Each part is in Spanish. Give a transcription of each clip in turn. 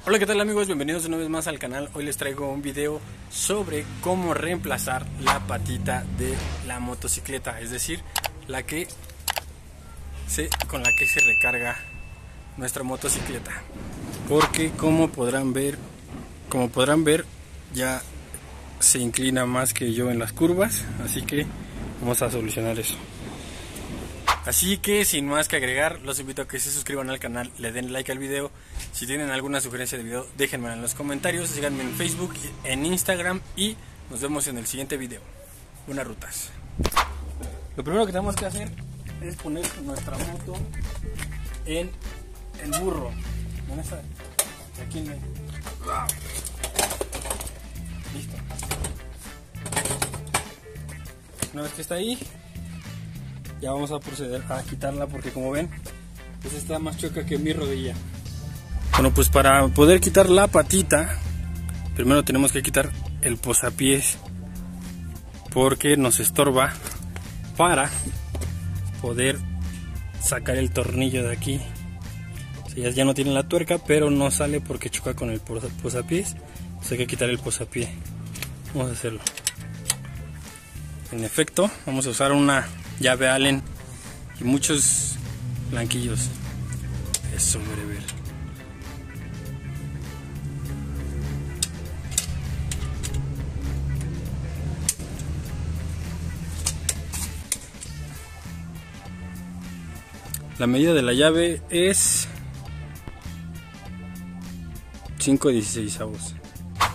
Hola, ¿qué tal amigos? Bienvenidos una vez más al canal. Hoy les traigo un video sobre cómo reemplazar la patita de la motocicleta, es decir, con la que se recarga nuestra motocicleta. Porque como podrán ver, ya se inclina más que yo en las curvas, así que vamos a solucionar eso. Así que sin más que agregar, los invito a que se suscriban al canal, le den like al video. Si tienen alguna sugerencia de video, déjenme en los comentarios. Síganme en Facebook, en Instagram y nos vemos en el siguiente video. Buenas rutas. Lo primero que tenemos que hacer es poner nuestra moto en el burro. Aquí en el... Listo. Una vez que está ahí, ya vamos a proceder a quitarla porque, como ven, pues está más chueca que mi rodilla. Bueno, pues para poder quitar la patita, primero tenemos que quitar el posapiés porque nos estorba para poder sacar el tornillo de aquí. O sea, ya no tiene la tuerca, pero no sale porque choca con el posapiés. Entonces hay que quitar el posapié. Vamos a hacerlo. En efecto, vamos a usar una llave Allen y muchos blanquillos. Eso, breve. La medida de la llave es 5/16.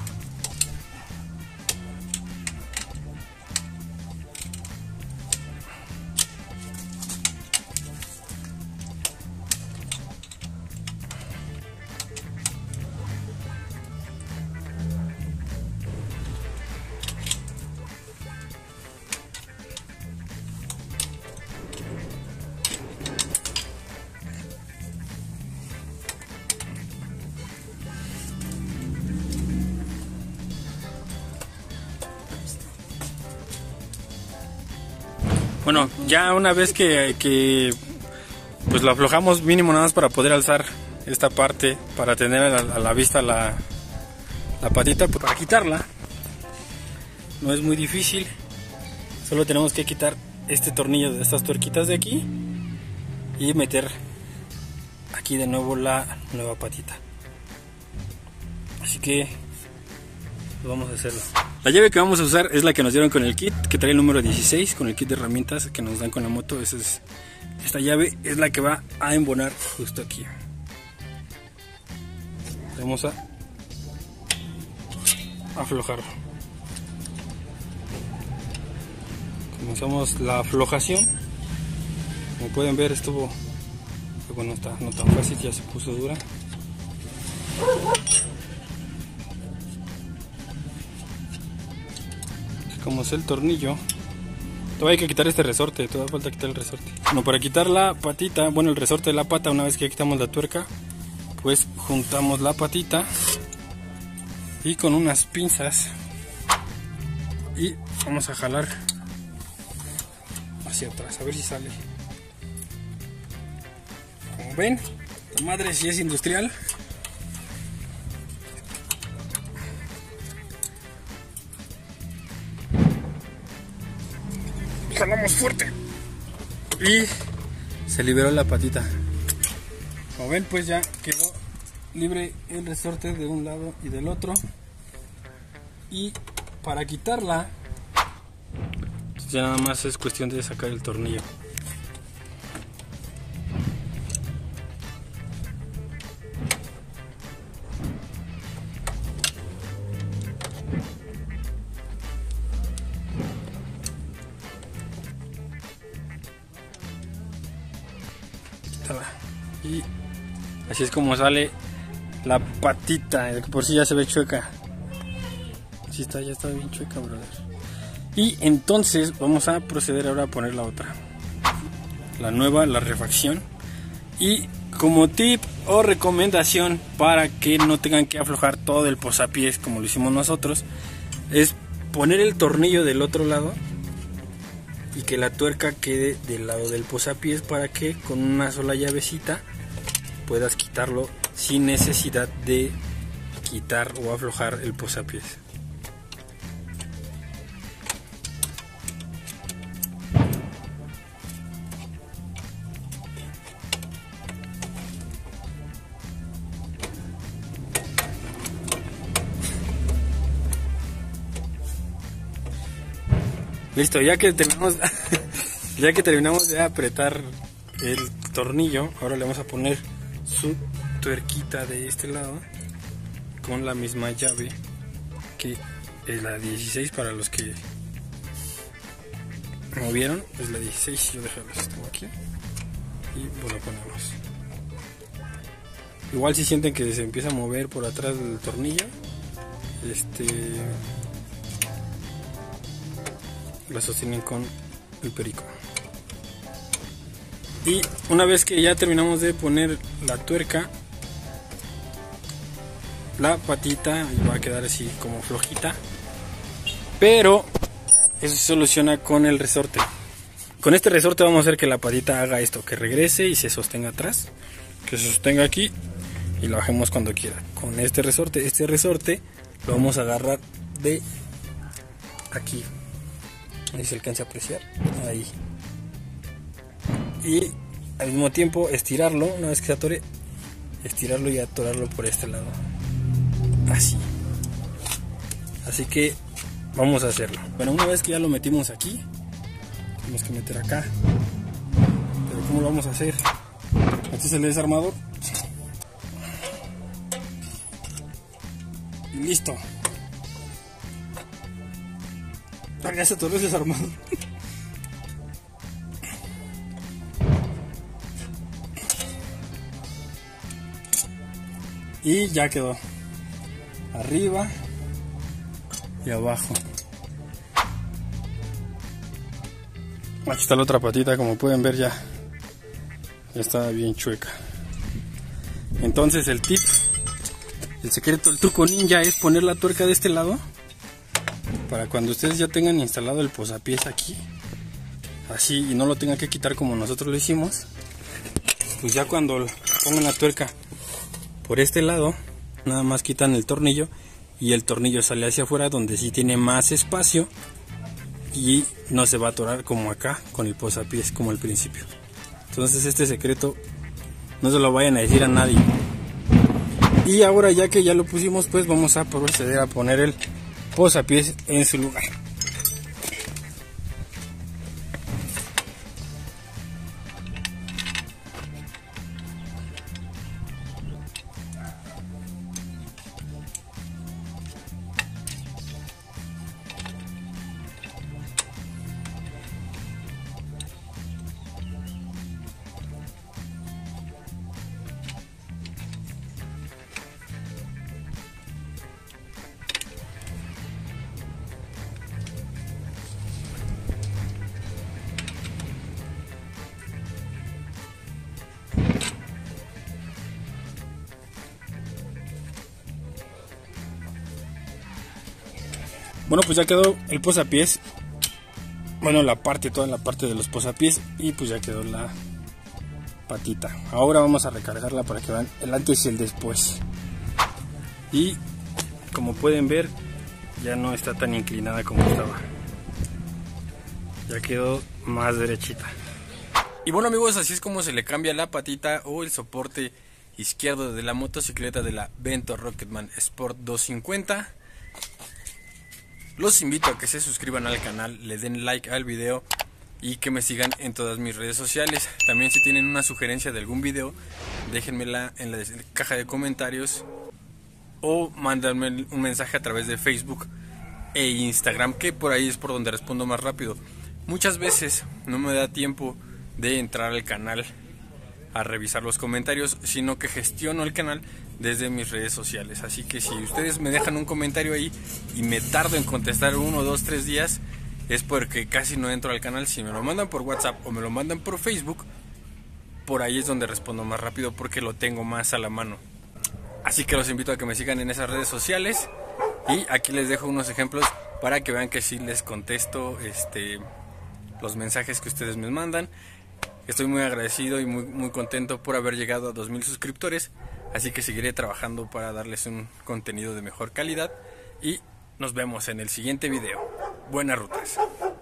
Bueno, ya una vez que pues lo aflojamos mínimo nada más para poder alzar esta parte, para tener a la vista la patita, pues para quitarla no es muy difícil. Solo tenemos que quitar este tornillo de estas tuerquitas de aquí y meter aquí de nuevo la nueva patita. Así que vamos a hacerlo. La llave que vamos a usar es la que nos dieron con el kit, que trae el número 16, con el kit de herramientas que nos dan con la moto. Esta llave es la que va a embonar justo aquí. Vamos a aflojar. Comenzamos la aflojación. Como pueden ver, bueno, no tan fácil, ya se puso dura. Como es el tornillo, todavía hay que quitar este resorte, todavía falta quitar el resorte. Bueno, para quitar la patita, bueno, el resorte de la pata, una vez que quitamos la tuerca, pues juntamos la patita y con unas pinzas y vamos a jalar hacia atrás, a ver si sale. Como ven, la madre sí es industrial. Jalamos fuerte y se liberó la patita. Como ven, pues ya quedó libre el resorte de un lado y del otro. Y para quitarla, ya nada más es cuestión de sacar el tornillo. Y así es como sale la patita, que por si ya se ve chueca. Así está, ya está bien chueca, brother. Y entonces vamos a proceder ahora a poner la otra, la nueva, la refacción. Y como tip o recomendación para que no tengan que aflojar todo el posapiés como lo hicimos nosotros, es poner el tornillo del otro lado y que la tuerca quede del lado del posapiés para que con una sola llavecita puedas quitarlo sin necesidad de quitar o aflojar el posapiés. Listo, ya que terminamos de apretar el tornillo, ahora le vamos a poner su tuerquita de este lado con la misma llave que es la 16. Para los que no vieron, es la 16. Yo dejo esto aquí y pues lo ponemos. Igual si sienten que se empieza a mover por atrás del tornillo, la sostienen con el perico. Y una vez que ya terminamos de poner la tuerca, la patita va a quedar así como flojita, pero eso se soluciona con el resorte. Con este resorte vamos a hacer que la patita haga esto, que regrese y se sostenga atrás, que se sostenga aquí y lo bajemos cuando quiera. Con este resorte lo vamos a agarrar de aquí, ahí se alcanza a apreciar, ahí, y al mismo tiempo estirarlo. Una vez que se atore, estirarlo y atorarlo por este lado, así que vamos a hacerlo. Bueno, una vez que ya lo metimos aquí, tenemos que meter acá, pero ¿cómo lo vamos a hacer? Este es el desarmador y listo. Ya se atoró el desarmador. Y ya quedó arriba y abajo. Aquí está la otra patita, como pueden ver ya está bien chueca. Entonces el secreto, el truco ninja es poner la tuerca de este lado, para cuando ustedes ya tengan instalado el posapiés aquí, así, y no lo tengan que quitar como nosotros lo hicimos, pues ya cuando pongan la tuerca por este lado, nada más quitan el tornillo y el tornillo sale hacia afuera, donde sí tiene más espacio y no se va a atorar como acá con el posapiés, como al principio. Entonces este secreto no se lo vayan a decir a nadie. Y ahora, ya que ya lo pusimos, pues vamos a proceder a poner el posapiés en su lugar. Bueno, pues ya quedó el posapiés. Bueno, toda la parte de los posapiés, y pues ya quedó la patita. Ahora vamos a recargarla para que vean el antes y el después. Y como pueden ver, ya no está tan inclinada como estaba. Ya quedó más derechita. Y bueno, amigos, así es como se le cambia la patita o el soporte izquierdo de la motocicleta de la Vento Rocketman Sport 250. Los invito a que se suscriban al canal, le den like al video y que me sigan en todas mis redes sociales. También, si tienen una sugerencia de algún video, déjenmela en la caja de comentarios o mándenme un mensaje a través de Facebook e Instagram, que por ahí es por donde respondo más rápido. Muchas veces no me da tiempo de entrar al canal a revisar los comentarios, sino que gestiono el canal desde mis redes sociales. Así que si ustedes me dejan un comentario ahí y me tardo en contestar 1, 2, 3 días, es porque casi no entro al canal. Si me lo mandan por WhatsApp o me lo mandan por Facebook, por ahí es donde respondo más rápido, porque lo tengo más a la mano. Así que los invito a que me sigan en esas redes sociales, y aquí les dejo unos ejemplos para que vean que sí les contesto los mensajes que ustedes me mandan. Estoy muy agradecido y muy contento por haber llegado a 2000 suscriptores. así que seguiré trabajando para darles un contenido de mejor calidad y nos vemos en el siguiente video. Buenas rutas.